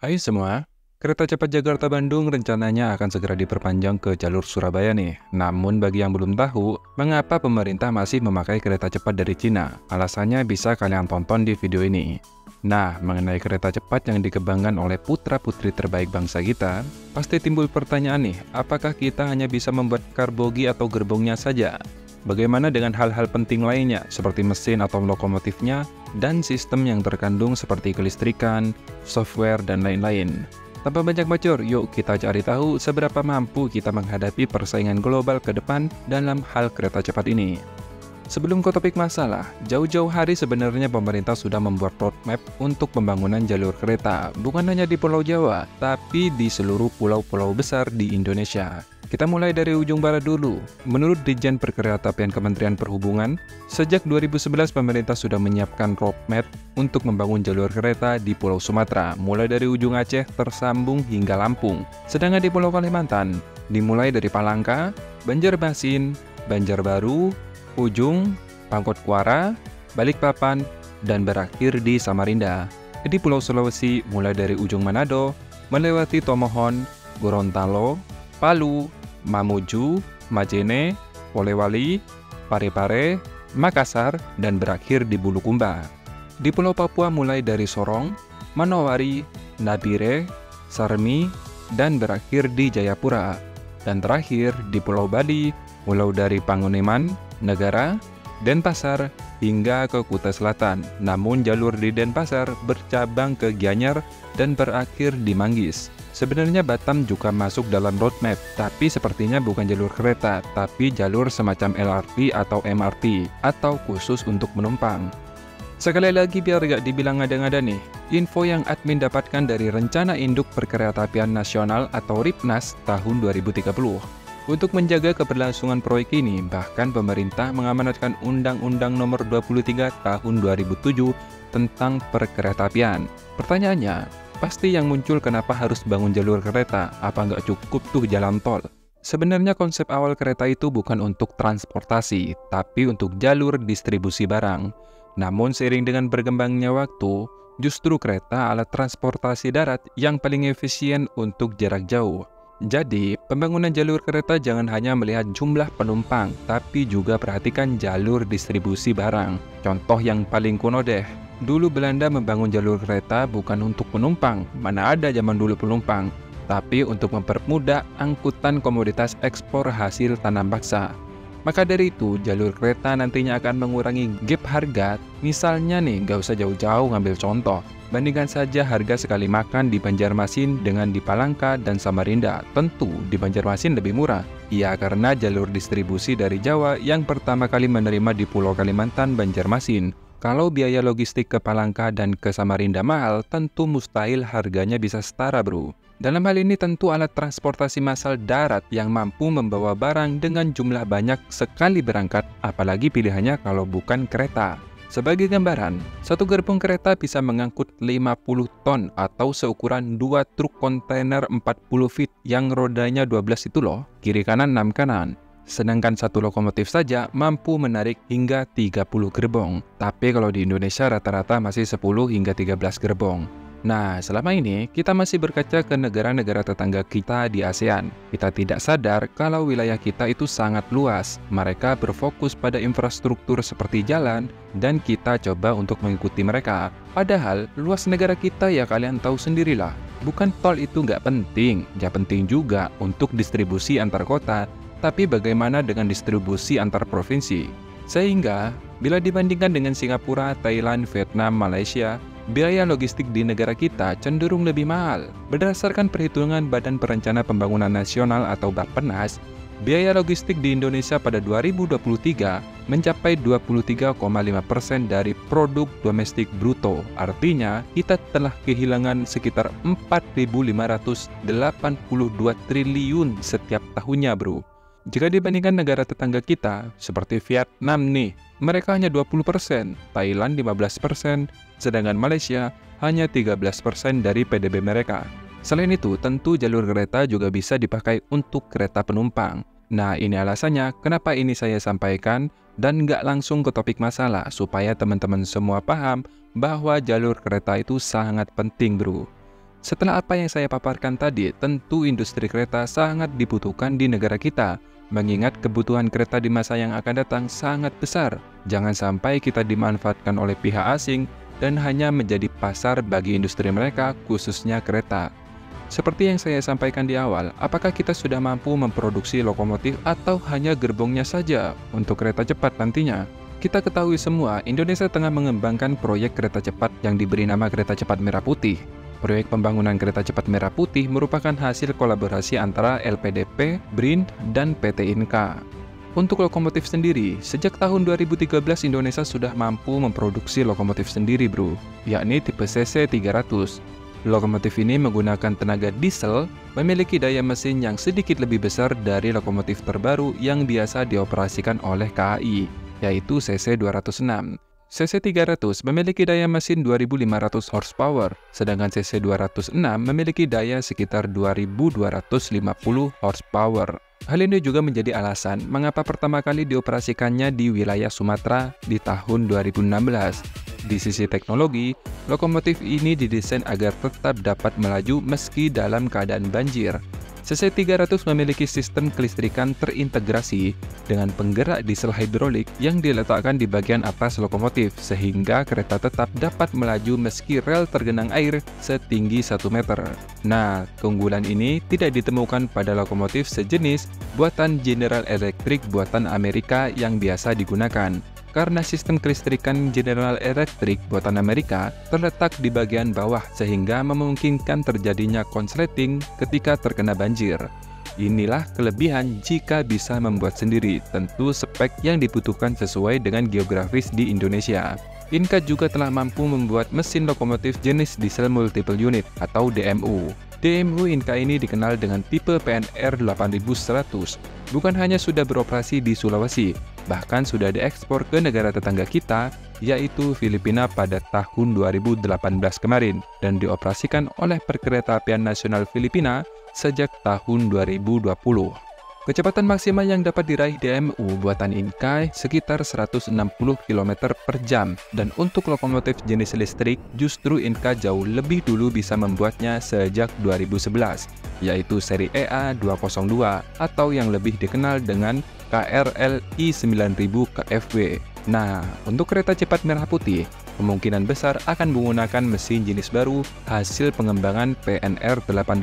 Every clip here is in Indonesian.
Hai semua, kereta cepat Jakarta-Bandung rencananya akan segera diperpanjang ke jalur Surabaya nih. Namun bagi yang belum tahu, mengapa pemerintah masih memakai kereta cepat dari Cina? Alasannya bisa kalian tonton di video ini. Nah, mengenai kereta cepat yang dikembangkan oleh putra-putri terbaik bangsa kita, pasti timbul pertanyaan nih, apakah kita hanya bisa membuat karbogi atau gerbongnya saja? Bagaimana dengan hal-hal penting lainnya, seperti mesin atau lokomotifnya, dan sistem yang terkandung seperti kelistrikan, software, dan lain-lain. Tanpa banyak bacor, yuk kita cari tahu seberapa mampu kita menghadapi persaingan global ke depan dalam hal kereta cepat ini. Sebelum ke topik masalah, jauh-jauh hari sebenarnya pemerintah sudah membuat roadmap untuk pembangunan jalur kereta, bukan hanya di Pulau Jawa, tapi di seluruh pulau-pulau besar di Indonesia. Kita mulai dari ujung barat dulu. Menurut Ditjen Perkeretaapian Kementerian Perhubungan, sejak 2011 pemerintah sudah menyiapkan roadmap untuk membangun jalur kereta di Pulau Sumatera, mulai dari ujung Aceh tersambung hingga Lampung. Sedangkan di Pulau Kalimantan, dimulai dari Palangka, Banjarmasin, Banjarbaru, Ujung, Pangkotkuara, Balikpapan, dan berakhir di Samarinda. Di Pulau Sulawesi, mulai dari ujung Manado, melewati Tomohon, Gorontalo, Palu, Mamuju, Majene, Polewali, Parepare, Makassar, dan berakhir di Bulukumba. Di Pulau Papua mulai dari Sorong, Manowari, Nabire, Sarmi, dan berakhir di Jayapura. Dan terakhir di Pulau Bali, mulai dari Panguniman, Negara, Denpasar, hingga ke Kuta Selatan. Namun jalur di Denpasar bercabang ke Gianyar dan berakhir di Manggis. Sebenarnya Batam juga masuk dalam roadmap, tapi sepertinya bukan jalur kereta, tapi jalur semacam LRT atau MRT, atau khusus untuk menumpang. Sekali lagi biar gak dibilang ngada-ngada nih, info yang admin dapatkan dari Rencana Induk Perkeretaapian Nasional atau RIPNAS tahun 2030. Untuk menjaga keberlangsungan proyek ini, bahkan pemerintah mengamanatkan Undang-Undang Nomor 23 Tahun 2007 tentang perkeretaapian. Pertanyaannya, pasti yang muncul kenapa harus bangun jalur kereta, apa nggak cukup tuh jalan tol? Sebenarnya konsep awal kereta itu bukan untuk transportasi, tapi untuk jalur distribusi barang. Namun seiring dengan berkembangnya waktu, justru kereta alat transportasi darat yang paling efisien untuk jarak jauh. Jadi, pembangunan jalur kereta jangan hanya melihat jumlah penumpang, tapi juga perhatikan jalur distribusi barang. Contoh yang paling kuno deh, dulu Belanda membangun jalur kereta bukan untuk penumpang, mana ada zaman dulu penumpang, tapi untuk mempermudah angkutan komoditas ekspor hasil tanam paksa. Maka dari itu, jalur kereta nantinya akan mengurangi gap harga. Misalnya nih, gak usah jauh-jauh ngambil contoh. Bandingkan saja harga sekali makan di Banjarmasin dengan di Palangka dan Samarinda. Tentu di Banjarmasin lebih murah. Ya, karena jalur distribusi dari Jawa yang pertama kali menerima di Pulau Kalimantan Banjarmasin. Kalau biaya logistik ke Palangka dan ke Samarinda mahal, tentu mustahil harganya bisa setara, bro. Dalam hal ini tentu alat transportasi massal darat yang mampu membawa barang dengan jumlah banyak sekali berangkat, apalagi pilihannya kalau bukan kereta. Sebagai gambaran, satu gerbong kereta bisa mengangkut 50 ton atau seukuran 2 truk kontainer 40 feet yang rodanya 12 itu loh, kiri kanan 6 kanan. Sedangkan satu lokomotif saja mampu menarik hingga 30 gerbong. Tapi kalau di Indonesia rata-rata masih 10 hingga 13 gerbong. Nah, selama ini kita masih berkaca ke negara-negara tetangga kita di ASEAN. Kita tidak sadar kalau wilayah kita itu sangat luas. Mereka berfokus pada infrastruktur seperti jalan, dan kita coba untuk mengikuti mereka. Padahal, luas negara kita ya kalian tahu sendirilah. Bukan tol itu nggak penting, ya penting juga untuk distribusi antar kota, tapi bagaimana dengan distribusi antar provinsi? Sehingga, bila dibandingkan dengan Singapura, Thailand, Vietnam, Malaysia, biaya logistik di negara kita cenderung lebih mahal. Berdasarkan perhitungan Badan Perencana Pembangunan Nasional atau Bappenas, biaya logistik di Indonesia pada 2023 mencapai 23,5% dari produk domestik bruto. Artinya, kita telah kehilangan sekitar 4.582 triliun setiap tahunnya, bro. Jika dibandingkan negara tetangga kita, seperti Vietnam nih, mereka hanya 20%, Thailand 15%, sedangkan Malaysia hanya 13% dari PDB mereka. Selain itu, tentu jalur kereta juga bisa dipakai untuk kereta penumpang. Nah, ini alasannya kenapa ini saya sampaikan dan nggak langsung ke topik masalah, supaya teman-teman semua paham bahwa jalur kereta itu sangat penting, bro. Setelah apa yang saya paparkan tadi, tentu industri kereta sangat dibutuhkan di negara kita, mengingat kebutuhan kereta di masa yang akan datang sangat besar. Jangan sampai kita dimanfaatkan oleh pihak asing dan hanya menjadi pasar bagi industri mereka, khususnya kereta. Seperti yang saya sampaikan di awal, apakah kita sudah mampu memproduksi lokomotif atau hanya gerbongnya saja untuk kereta cepat nantinya? Kita ketahui semua, Indonesia tengah mengembangkan proyek kereta cepat yang diberi nama Kereta Cepat Merah Putih. Proyek pembangunan kereta cepat Merah Putih merupakan hasil kolaborasi antara LPDP, BRIN, dan PT Inka. Untuk lokomotif sendiri, sejak tahun 2013 Indonesia sudah mampu memproduksi lokomotif sendiri bro, yakni tipe CC 300. Lokomotif ini menggunakan tenaga diesel, memiliki daya mesin yang sedikit lebih besar dari lokomotif terbaru yang biasa dioperasikan oleh KAI, yaitu CC 206. CC 300 memiliki daya mesin 2.500 horsepower, sedangkan CC 206 memiliki daya sekitar 2.250 horsepower. Hal ini juga menjadi alasan mengapa pertama kali dioperasikannya di wilayah Sumatera di tahun 2016. Di sisi teknologi, lokomotif ini didesain agar tetap dapat melaju meski dalam keadaan banjir. CC 300 memiliki sistem kelistrikan terintegrasi dengan penggerak diesel hidrolik yang diletakkan di bagian atas lokomotif sehingga kereta tetap dapat melaju meski rel tergenang air setinggi 1 meter. Nah, keunggulan ini tidak ditemukan pada lokomotif sejenis buatan General Electric buatan Amerika yang biasa digunakan. Karena sistem kelistrikan General Electric buatan Amerika terletak di bagian bawah sehingga memungkinkan terjadinya konsleting ketika terkena banjir. Inilah kelebihan jika bisa membuat sendiri, tentu spek yang dibutuhkan sesuai dengan geografis di Indonesia. Inka juga telah mampu membuat mesin lokomotif jenis diesel multiple unit atau DMU. DMU Inka ini dikenal dengan tipe PNR 8100. Bukan hanya sudah beroperasi di Sulawesi, bahkan sudah diekspor ke negara tetangga kita, yaitu Filipina pada tahun 2018 kemarin, dan dioperasikan oleh Perkeretaapian Nasional Filipina sejak tahun 2020. Kecepatan maksimal yang dapat diraih DMU buatan Inka sekitar 160 km per jam, dan untuk lokomotif jenis listrik justru Inka jauh lebih dulu bisa membuatnya sejak 2011, yaitu seri EA202 atau yang lebih dikenal dengan KRLI 9000 KFW. Nah, untuk kereta cepat Merah Putih, kemungkinan besar akan menggunakan mesin jenis baru hasil pengembangan PNR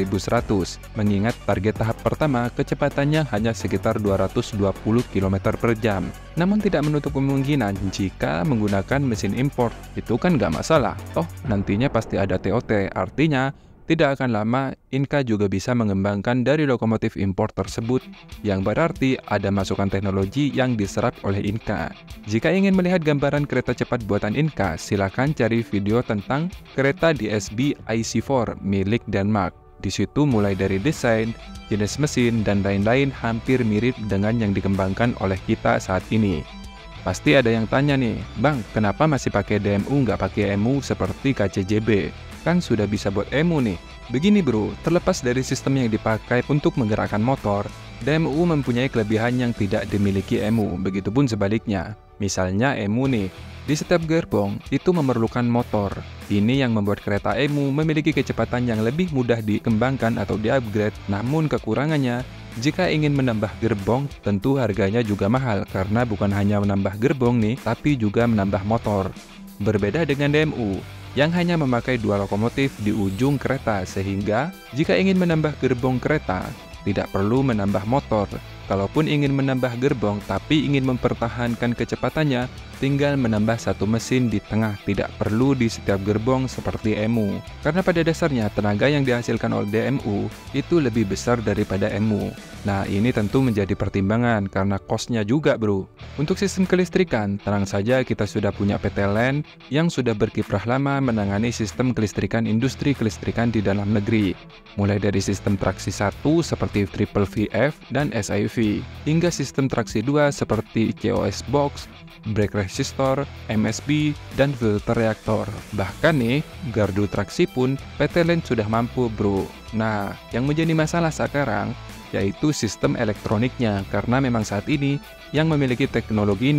8100, mengingat target tahap pertama kecepatannya hanya sekitar 220 km per jam. Namun tidak menutup kemungkinan jika menggunakan mesin import, itu kan nggak masalah. Toh nantinya pasti ada TOT, artinya tidak akan lama Inka juga bisa mengembangkan dari lokomotif impor tersebut, yang berarti ada masukan teknologi yang diserap oleh Inka. Jika ingin melihat gambaran kereta cepat buatan Inka, silakan cari video tentang kereta DSB IC4 milik Denmark. Di situ mulai dari desain, jenis mesin, dan lain-lain hampir mirip dengan yang dikembangkan oleh kita saat ini. Pasti ada yang tanya nih, Bang, kenapa masih pakai DMU nggak pakai EMU seperti KCJB? Kan sudah bisa buat EMU nih. Begini bro, terlepas dari sistem yang dipakai untuk menggerakkan motor, DMU mempunyai kelebihan yang tidak dimiliki EMU, begitupun sebaliknya. Misalnya EMU nih, di setiap gerbong itu memerlukan motor. Ini yang membuat kereta EMU memiliki kecepatan yang lebih mudah dikembangkan atau di-upgrade, namun kekurangannya, jika ingin menambah gerbong, tentu harganya juga mahal karena bukan hanya menambah gerbong nih, tapi juga menambah motor. Berbeda dengan DMU, yang hanya memakai 2 lokomotif di ujung kereta, sehingga jika ingin menambah gerbong kereta, tidak perlu menambah motor. Kalaupun ingin menambah gerbong tapi ingin mempertahankan kecepatannya, tinggal menambah 1 mesin di tengah, tidak perlu di setiap gerbong seperti EMU. Karena pada dasarnya tenaga yang dihasilkan oleh DMU itu lebih besar daripada EMU. Nah, ini tentu menjadi pertimbangan karena cost-nya juga bro. Untuk sistem kelistrikan, tenang saja kita sudah punya PT LEN yang sudah berkiprah lama menangani sistem kelistrikan industri kelistrikan di dalam negeri. Mulai dari sistem traksi 1 seperti Triple VF dan SIV, hingga sistem traksi 2 seperti COS Box, brake resistor, MSB, dan filter reaktor. Bahkan nih, gardu traksi pun PT LEN sudah mampu bro. Nah, yang menjadi masalah sekarang yaitu sistem elektroniknya, karena memang saat ini yang memiliki teknologi ini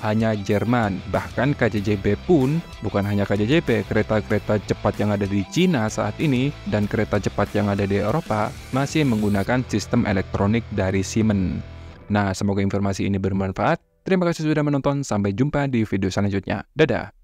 hanya Jerman. Bahkan KJJB pun, bukan hanya KJJB, kereta-kereta cepat yang ada di Cina saat ini dan kereta cepat yang ada di Eropa masih menggunakan sistem elektronik dari Siemens. Nah, semoga informasi ini bermanfaat. Terima kasih sudah menonton, sampai jumpa di video selanjutnya. Dadah!